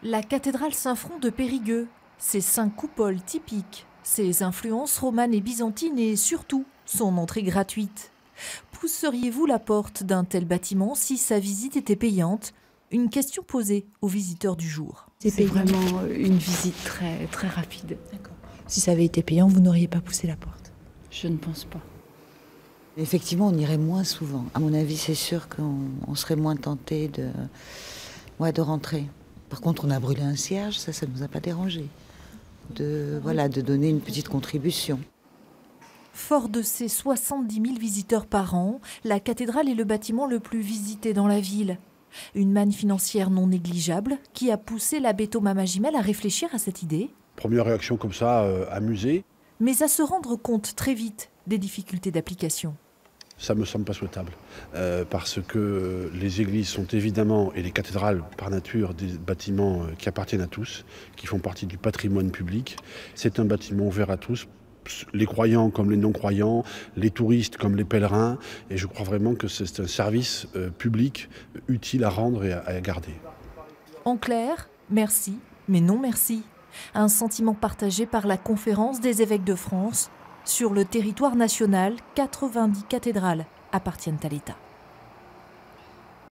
La cathédrale Saint-Front de Périgueux, ses 5 coupoles typiques, ses influences romanes et byzantines et surtout son entrée gratuite. Pousseriez-vous la porte d'un tel bâtiment si sa visite était payante? Une question posée aux visiteurs du jour. C'est vraiment une visite très, très rapide. D'accord. Si ça avait été payant, vous n'auriez pas poussé la porte? Je ne pense pas. Effectivement, on irait moins souvent. À mon avis, c'est sûr qu'on serait moins tenté de rentrer. Par contre, on a brûlé un cierge, ça ne nous a pas dérangé. De donner une petite contribution. Fort de ses 70 000 visiteurs par an, la cathédrale est le bâtiment le plus visité dans la ville. Une manne financière non négligeable qui a poussé l'abbé Thomas Magimel à réfléchir à cette idée. Première réaction comme ça, amusée. Mais à se rendre compte très vite des difficultés d'application. Ça ne me semble pas souhaitable, parce que les églises sont évidemment, et les cathédrales par nature, des bâtiments qui appartiennent à tous, qui font partie du patrimoine public. C'est un bâtiment ouvert à tous, les croyants comme les non-croyants, les touristes comme les pèlerins, et je crois vraiment que c'est un service public utile à rendre et à garder. En clair, merci, mais non merci. Un sentiment partagé par la Conférence des évêques de France. Sur le territoire national, 90 cathédrales appartiennent à l'État.